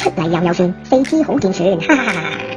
出嚟又有算，4G 好健全，哈哈哈哈。